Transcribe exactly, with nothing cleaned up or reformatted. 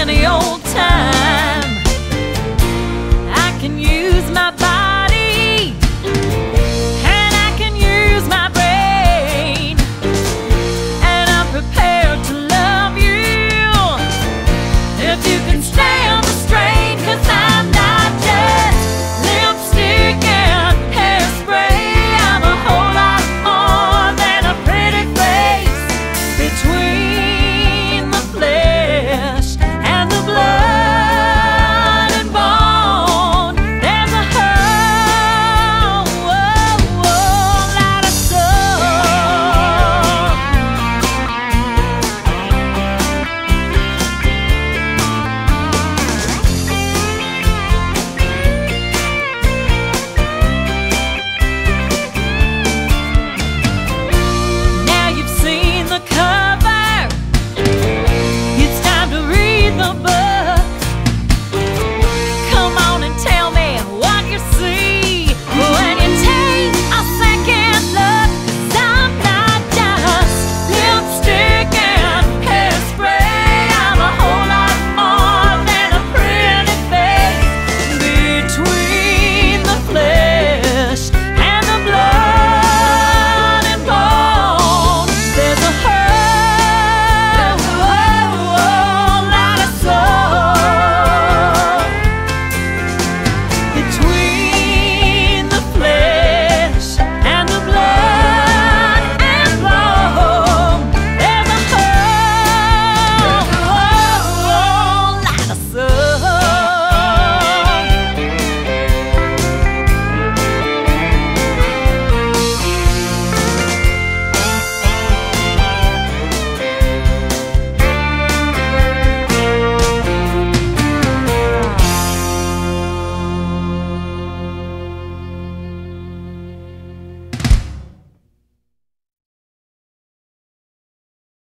any old time. I can use my body and I can use my brain, and I'm prepared to love you if you can stand the strain. 'Cause I'm not just lipstick and hairspray. I'm a whole lot more than a pretty face between the flesh and the blood and bone. There's a whole, whole, whole lot of soul. Now you've seen the cover, it's time to read the book.